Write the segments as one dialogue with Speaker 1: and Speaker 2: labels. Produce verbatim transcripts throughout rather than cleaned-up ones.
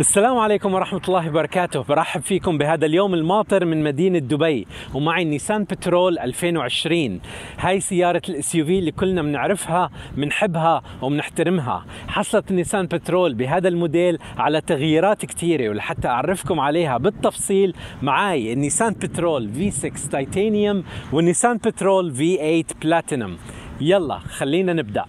Speaker 1: السلام عليكم ورحمة الله وبركاته. برحب فيكم بهذا اليوم الماطر من مدينة دبي، ومعي نيسان بترول ألفين وعشرين. هاي سيارة الاس يو في اللي كلنا بنعرفها بنحبها وبنحترمها. حصلت النيسان بترول بهذا الموديل على تغييرات كثيرة، ولحتى أعرفكم عليها بالتفصيل معاي النيسان بترول في ستة تايتانيوم والنيسان بترول في ثمانية بلاتينوم. يلا خلينا نبدأ.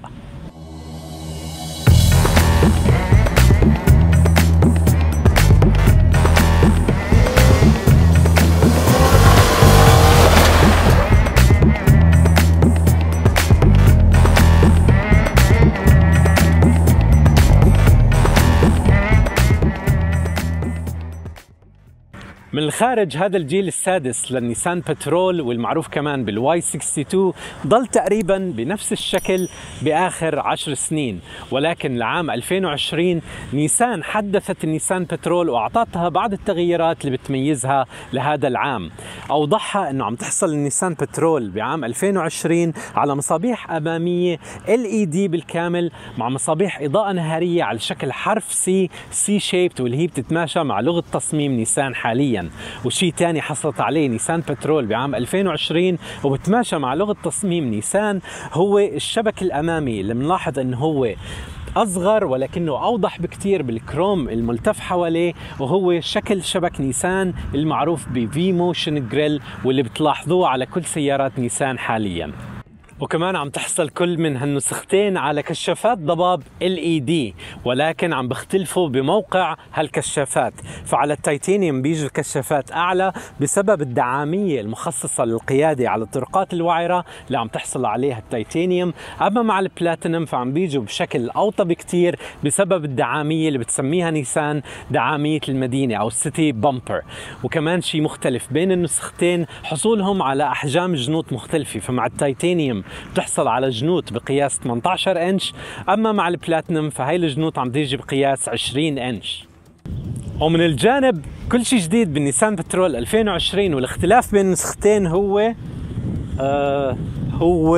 Speaker 1: من الخارج هذا الجيل السادس للنيسان بترول والمعروف كمان بالواي اثنين وستين ضل تقريبا بنفس الشكل بآخر عشر سنين، ولكن لعام ألفين وعشرين نيسان حدثت النيسان بترول وأعطتها بعض التغييرات اللي بتميزها لهذا العام. أوضحها أنه عم تحصل النيسان بترول بعام ألفين وعشرين على مصابيح أمامية إل إي دي بالكامل، مع مصابيح إضاءة نهارية على شكل حرف سي سي شيبت، واللي هي بتتماشى مع لغة تصميم نيسان حاليا. وشيء تاني حصلت عليه نيسان بترول بعام ألفين وعشرين وبتماشى مع لغة تصميم نيسان هو الشبك الأمامي، اللي بنلاحظ انه هو أصغر ولكنه أوضح بكتير بالكروم الملتف حواليه، وهو شكل شبك نيسان المعروف بفي موشن جريل واللي بتلاحظوه على كل سيارات نيسان حاليا. وكمان عم تحصل كل من هالنسختين على كشافات ضباب إل إي دي، ولكن عم بيختلفوا بموقع هالكشافات. فعلى التيتانيوم بيجوا الكشافات أعلى بسبب الدعامية المخصصة للقيادة على الطرقات الوعرة اللي عم تحصل عليها التيتانيوم، أما مع البلاتينوم فعم بيجوا بشكل أوطى بكتير بسبب الدعامية اللي بتسميها نيسان دعامية المدينة أو السيتي بامبر. وكمان شيء مختلف بين النسختين حصولهم على أحجام جنوط مختلفة، فمع التيتانيوم بتحصل على جنوط بقياس ثمانية عشر انش، اما مع البلاتينوم فهي الجنوط عم تيجي بقياس عشرين انش. ومن الجانب كل شيء جديد بالنيسان بترول ألفين وعشرين، والاختلاف بين النسختين هو آه هو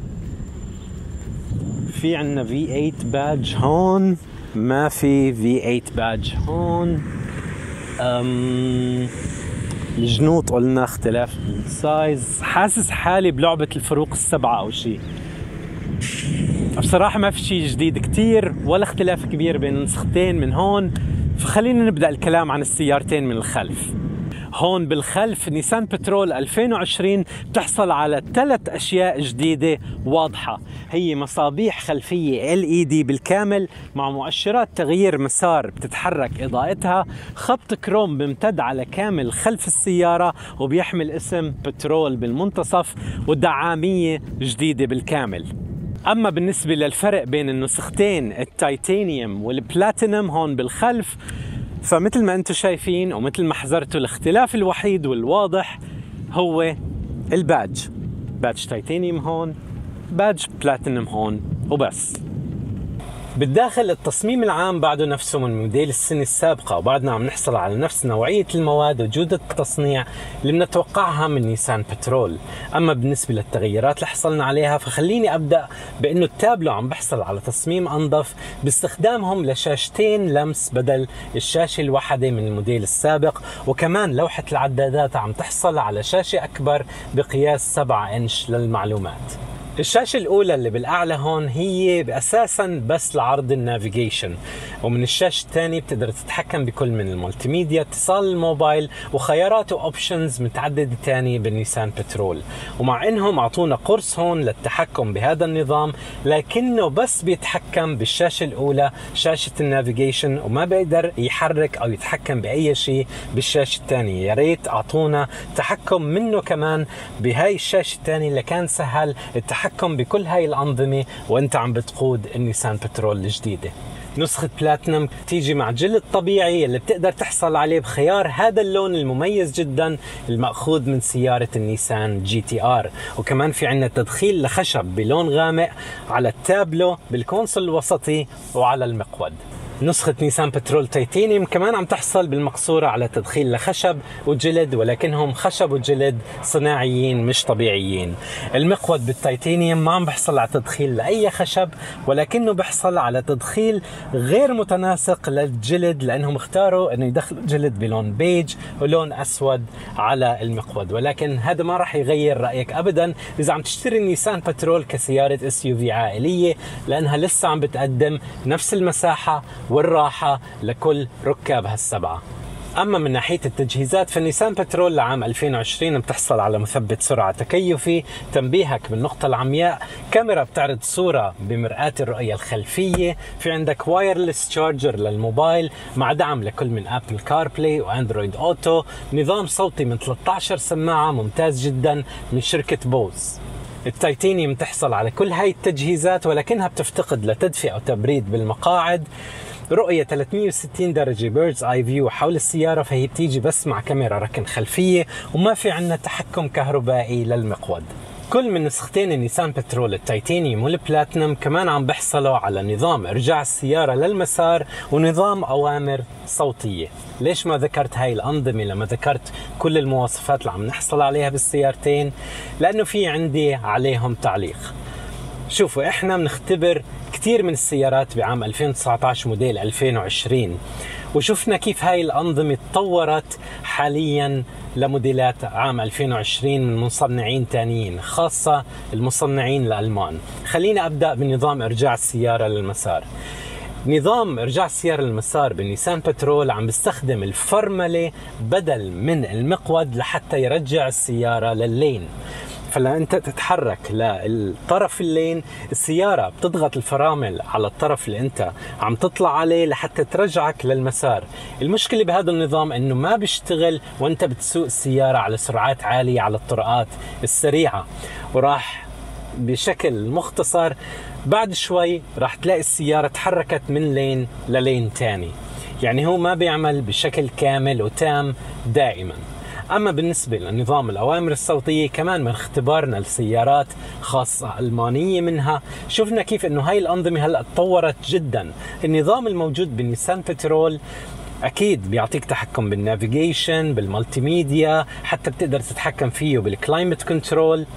Speaker 1: في عندنا في ثمانية باج هون، ما في في ثمانية باج هون. أم الجنوط قلنا اختلاف بالسايز. حاسس حالي بلعبة الفروق السبعة أو شيء. بصراحة ما في شيء جديد كتير ولا اختلاف كبير بين النسختين من هون، فخلينا نبدأ الكلام عن السيارتين من الخلف. هون بالخلف نيسان بترول ألفين وعشرين بتحصل على ثلاث أشياء جديدة واضحة، هي مصابيح خلفية إل إي دي بالكامل مع مؤشرات تغيير مسار بتتحرك إضاءتها، خط كروم بيمتد على كامل خلف السيارة وبيحمل اسم بترول بالمنتصف، ودعامية جديدة بالكامل. أما بالنسبة للفرق بين النسختين التيتانيوم والبلاتينوم هون بالخلف، فمثل ما انتم شايفين ومثل ما حذرتوا، الاختلاف الوحيد والواضح هو الباج. باج تيتانيوم هون، باج بلاتينوم هون، وبس. بالداخل التصميم العام بعده نفسه من موديل السنة السابقة، وبعدنا عم نحصل على نفس نوعية المواد وجودة التصنيع اللي بنتوقعها من نيسان بترول. أما بالنسبة للتغييرات اللي حصلنا عليها، فخليني أبدأ بأنه التابلو عم بحصل على تصميم أنظف باستخدامهم لشاشتين لمس بدل الشاشة الواحدة من الموديل السابق، وكمان لوحة العدادات عم تحصل على شاشة أكبر بقياس سبعة انش للمعلومات. الشاشة الأولى اللي بالأعلى هون هي أساساً بس لعرض النافيجيشن، ومن الشاشة الثانية بتقدر تتحكم بكل من المولتي ميديا، اتصال الموبايل، وخيارات وأوبشنز متعددة تانية بالنيسان بترول. ومع إنهم أعطونا قرص هون للتحكم بهذا النظام، لكنه بس بيتحكم بالشاشة الأولى شاشة النافيجيشن، وما بيقدر يحرك أو يتحكم بأي شيء بالشاشة الثانية. يا ريت أعطونا تحكم منه كمان بهاي الشاشة الثانية اللي كان سهل التحكم التحكم بكل هاي الأنظمة وانت عم بتقود النيسان بترول الجديدة. نسخة بلاتينوم تيجي مع جلد طبيعي اللي بتقدر تحصل عليه بخيار هذا اللون المميز جدا المأخوذ من سيارة النيسان جي تي آر، وكمان في عنا تدخيل لخشب بلون غامق على التابلو بالكونسول الوسطي وعلى المقود. نسخة نيسان بترول تيتانيوم كمان عم تحصل بالمقصورة على تدخين لخشب وجلد، ولكنهم خشب وجلد صناعيين مش طبيعيين. المقود بالتيتانيوم ما عم بحصل على تدخين لأي خشب، ولكنه بحصل على تدخين غير متناسق للجلد، لأنهم اختاروا أنه يدخلوا جلد بلون بيج ولون أسود على المقود. ولكن هذا ما راح يغير رأيك أبدا إذا عم تشتري نيسان بترول كسيارة اس يو في عائلية، لأنها لسه عم بتقدم نفس المساحة والراحة لكل ركابها السبعة. أما من ناحية التجهيزات فالنيسان بترول لعام ألفين وعشرين بتحصل على مثبت سرعة تكيفي، تنبيهك بالنقطة العمياء، كاميرا بتعرض صورة بمرآة الرؤية الخلفية، في عندك وايرلس تشارجر للموبايل مع دعم لكل من أبل كار بلاي وأندرويد أوتو، نظام صوتي من ثلاثة عشر سماعة ممتاز جدا من شركة بوز. التيتانيوم تحصل على كل هاي التجهيزات، ولكنها بتفتقد لتدفئة وتبريد بالمقاعد، رؤية ثلاثمية وستين درجة بيردز اي فيو حول السيارة، فهي بتيجي بس مع كاميرا ركن خلفية، وما في عنا تحكم كهربائي للمقود. كل من نسختين النيسان بترول التيتانيوم والبلاتينوم كمان عم بحصلوا على نظام ارجاع السيارة للمسار ونظام اوامر صوتية. ليش ما ذكرت هاي الانظمة لما ذكرت كل المواصفات اللي عم نحصل عليها بالسيارتين؟ لانه في عندي عليهم تعليق. شوفوا، احنا بنختبر كثير من السيارات بعام ألفين وتسعة عشر موديل ألفين وعشرين، وشفنا كيف هاي الأنظمة تطورت حاليا لموديلات عام ألفين وعشرين من مصنعين تانيين، خاصة المصنعين الألمان. خلينا أبدأ بنظام إرجاع السيارة للمسار. نظام إرجاع السيارة للمسار بالنيسان بترول عم بيستخدم الفرملة بدل من المقود لحتى يرجع السيارة لللين. فلما انت تتحرك للطرف اللين، السيارة بتضغط الفرامل على الطرف اللي انت عم تطلع عليه لحتى ترجعك للمسار. المشكلة بهذا النظام انه ما بيشتغل وانت بتسوق السيارة على سرعات عالية على الطرقات السريعة، وراح بشكل مختصر بعد شوي راح تلاقي السيارة تحركت من لين للين تاني، يعني هو ما بيعمل بشكل كامل وتام دائما. أما بالنسبة لنظام الأوامر الصوتية كمان من اختبارنا لسيارات خاصة ألمانية منها، شفنا كيف إنه هاي الأنظمة هلأ تطورت جدا. النظام الموجود بالنيسان بترول أكيد بيعطيك تحكم بالنافيجيشن، بالمالتي ميديا، حتى بتقدر تتحكم فيه بالكلايمت كنترول،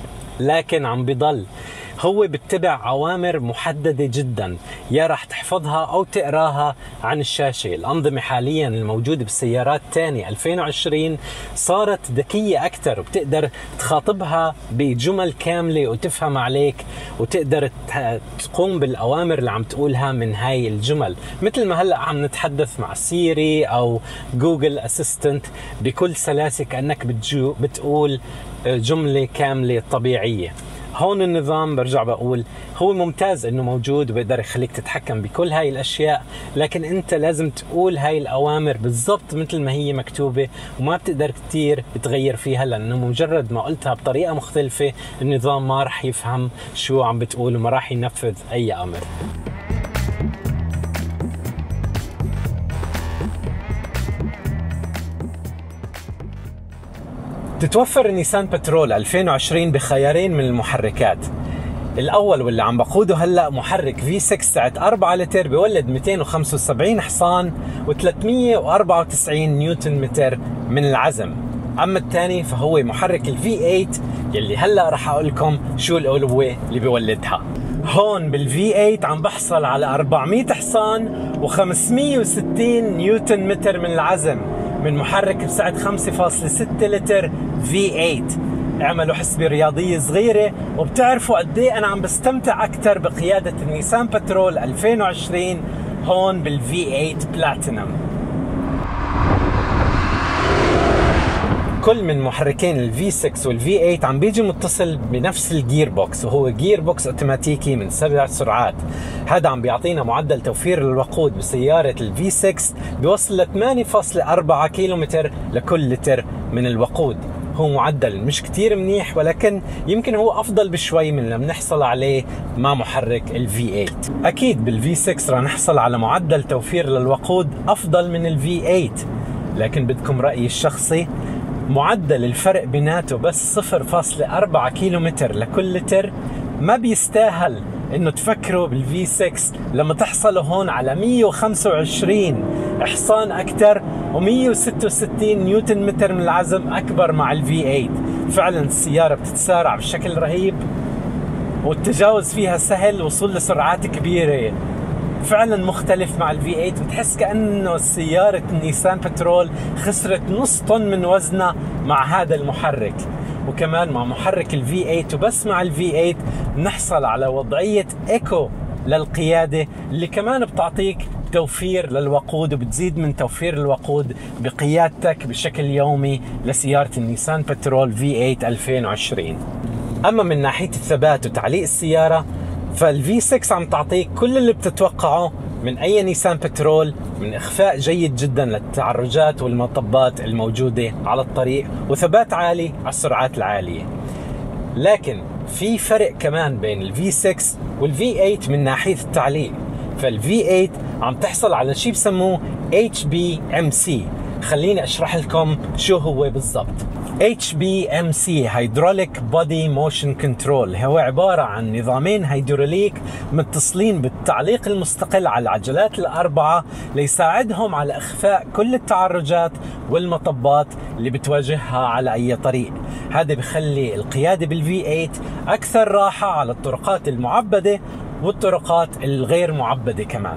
Speaker 1: لكن عم بيضل هو بيتبع أوامر محددة جدا، يا راح تحفظها أو تقراها عن الشاشة. الأنظمة حاليا الموجودة بالسيارات تاني ألفين وعشرين صارت ذكية أكثر، وبتقدر تخاطبها بجمل كاملة وتفهم عليك، وتقدر تقوم بالأوامر اللي عم تقولها من هاي الجمل، مثل ما هلأ عم نتحدث مع سيري أو جوجل أسيستنت بكل سلاسة كأنك بتجو بتقول جملة كاملة طبيعية. هون النظام برجع بقول هو ممتاز انه موجود وبيقدر يخليك تتحكم بكل هاي الاشياء، لكن انت لازم تقول هاي الاوامر بالضبط مثل ما هي مكتوبة، وما بتقدر كتير تغير فيها، لانه مجرد ما قلتها بطريقة مختلفة النظام ما رح يفهم شو عم بتقول وما رح ينفذ اي امر. تتوفر النيسان بترول ألفين وعشرين بخيارين من المحركات. الأول واللي عم بقوده هلأ محرك في ستة سعة أربعة لتر بيولد مئتين وخمسة وسبعين حصان وثلاثمية وأربعة وتسعين نيوتن متر من العزم. أما الثاني فهو محرك الفي ثمانية يلي هلأ رح أقول لكم شو الأولوية اللي بيولدها. هون بالفي ثمانية عم بحصل على أربعمية حصان وخمسمية وستين نيوتن متر من العزم من محرك بسعة خمسة فاصلة ستة لتر في ثمانية. اعملوا حسبة رياضية صغيرة وبتعرفوا قد ايه انا عم بستمتع اكثر بقيادة النيسان بترول ألفين وعشرين هون بالفي ثمانية بلاتينوم. كل من محركين الفي ستة والفي ثمانية عم بيجي متصل بنفس الجير بوكس، وهو جير بوكس اوتوماتيكي من سبع سرعات. هذا عم بيعطينا معدل توفير الوقود بسيارة الفي ستة بيوصل ل ثمانية فاصلة أربعة كيلومتر لكل لتر من الوقود. هو معدل مش كتير منيح، ولكن يمكن هو أفضل بشوي من اللي بنحصل عليه مع محرك الفي ثمانية. أكيد بالفي ستة رح نحصل على معدل توفير للوقود أفضل من الفي ثمانية، لكن بدكم رأيي الشخصي، معدل الفرق بيناته بس صفر فاصلة أربعة كيلومتر لكل لتر ما بيستاهل انه تفكروا بالفي ستة لما تحصلوا هون على مية وخمسة وعشرين حصان اكثر ومية وستة وستين نيوتن متر من العزم اكبر مع الفي ثمانية. فعلا السيارة بتتسارع بشكل رهيب والتجاوز فيها سهل، وصول لسرعات كبيرة، فعلا مختلف مع الفي ثمانية. بتحس كأنه سيارة نيسان بترول خسرت نص طن من وزنها مع هذا المحرك، وكمان مع محرك الفي ثمانية. وبس مع الفي ثمانية بنحصل على وضعية ايكو للقيادة اللي كمان بتعطيك توفير للوقود، وبتزيد من توفير الوقود بقيادتك بشكل يومي لسيارة النيسان بترول في ثمانية ألفين وعشرين. اما من ناحية الثبات وتعليق السيارة فالفي ستة عم تعطيك كل اللي بتتوقعه من اي نيسان بترول، من اخفاء جيد جدا للتعرجات والمطبات الموجودة على الطريق، وثبات عالي على السرعات العالية. لكن في فرق كمان بين الفي ستة والفي ثمانية من ناحية التعليق. فالفي ثمانية عم تحصل على شيء بسموه إتش بي إم سي. خليني اشرح لكم شو هو بالضبط. إتش بي إم سي Hydraulic Body Motion Control هو عبارة عن نظامين هيدروليك متصلين بالتعليق المستقل على العجلات الأربعة ليساعدهم على إخفاء كل التعرجات والمطبات اللي بتواجهها على أي طريق. هذا بخلي القيادة بالفي ثمانية أكثر راحة على الطرقات المعبدة والطرقات الغير معبدة كمان.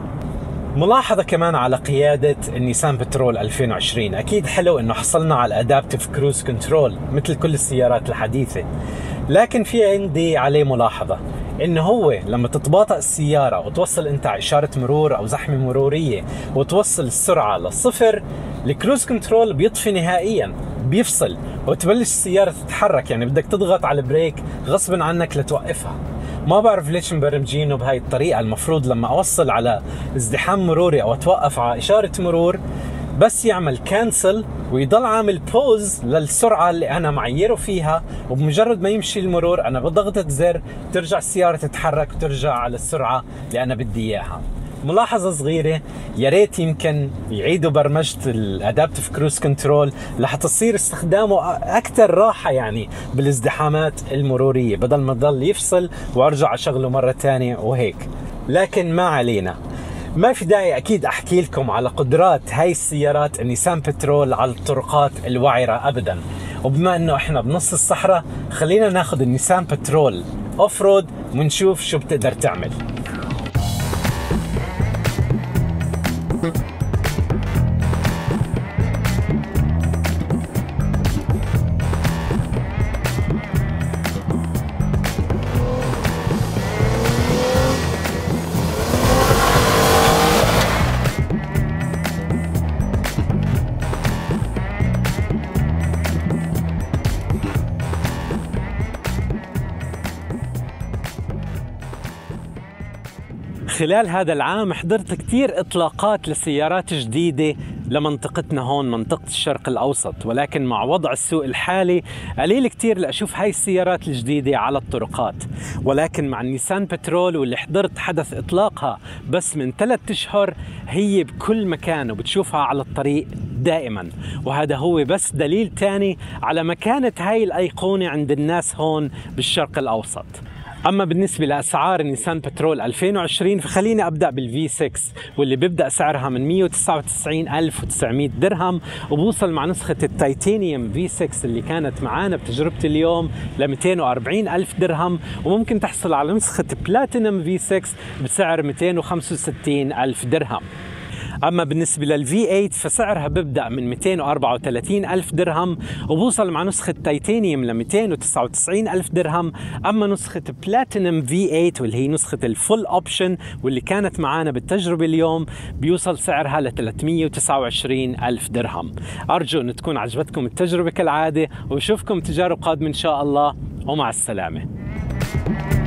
Speaker 1: ملاحظة كمان على قيادة النيسان بترول ألفين وعشرين، أكيد حلو إنه حصلنا على الأدابتيف كروز كنترول مثل كل السيارات الحديثة، لكن في عندي عليه ملاحظة إنه هو لما تتباطأ السيارة وتوصل أنت على إشارة مرور أو زحمة مرورية وتوصل السرعة للصفر، الكروز كنترول بيطفي نهائيا، بيفصل وتبلش السيارة تتحرك. يعني بدك تضغط على البريك غصبا عنك لتوقفها. ما بعرف ليش مبرمجينه بهاي الطريقة. المفروض لما أوصل على ازدحام مروري أو أتوقف على إشارة مرور بس يعمل كانسل ويضل عامل بوز للسرعة اللي أنا معيره فيها، وبمجرد ما يمشي المرور أنا بضغطة زر ترجع السيارة تتحرك وترجع على السرعة اللي أنا بدي إياها. ملاحظة صغيرة، يا ريت يمكن يعيدوا برمجة الادابتيف كروز كنترول لحتى تصير استخدامه أكثر راحة يعني بالازدحامات المرورية، بدل ما يضل يفصل وارجع اشغله مرة ثانية وهيك. لكن ما علينا، ما في داعي أكيد أحكي لكم على قدرات هاي السيارات النيسان بترول على الطرقات الوعرة أبدا. وبما أنه إحنا بنص الصحراء خلينا ناخذ النيسان بترول أوف رود ونشوف شو بتقدر تعمل. خلال هذا العام حضرت كتير إطلاقات لسيارات جديدة لمنطقتنا هون منطقة الشرق الأوسط، ولكن مع وضع السوق الحالي قليل كتير لأشوف هاي السيارات الجديدة على الطرقات. ولكن مع النيسان بترول واللي حضرت حدث إطلاقها بس من ثلاثة أشهر هي بكل مكان وبتشوفها على الطريق دائما، وهذا هو بس دليل تاني على مكانة هاي الأيقونة عند الناس هون بالشرق الأوسط. أما بالنسبة لأسعار نيسان بترول ألفين وعشرين فخليني أبدأ بالفي ستة واللي بيبدأ سعرها من مية وتسعة وتسعين ألف وتسعمية درهم، وبوصل مع نسخة التيتانيوم في ستة اللي كانت معانا بتجربتي اليوم ل مئتين وأربعين ألف درهم، وممكن تحصل على نسخة بلاتينوم في ستة بسعر مئتين وخمسة وستين ألف درهم. أما بالنسبة للفي ثمانية فسعرها ببدأ من مئتين وأربعة وثلاثين ألف درهم وبوصل مع نسخة تيتانيوم ل مئتين وتسعة وتسعين ألف درهم. أما نسخة بلاتينوم في ثمانية واللي هي نسخة الفول أوبشن واللي كانت معانا بالتجربة اليوم بيوصل سعرها ل ثلاثمئة وتسعة وعشرين ألف درهم. أرجو أن تكون عجبتكم التجربة كالعادة، وبشوفكم تجارب قادمة إن شاء الله، ومع السلامة.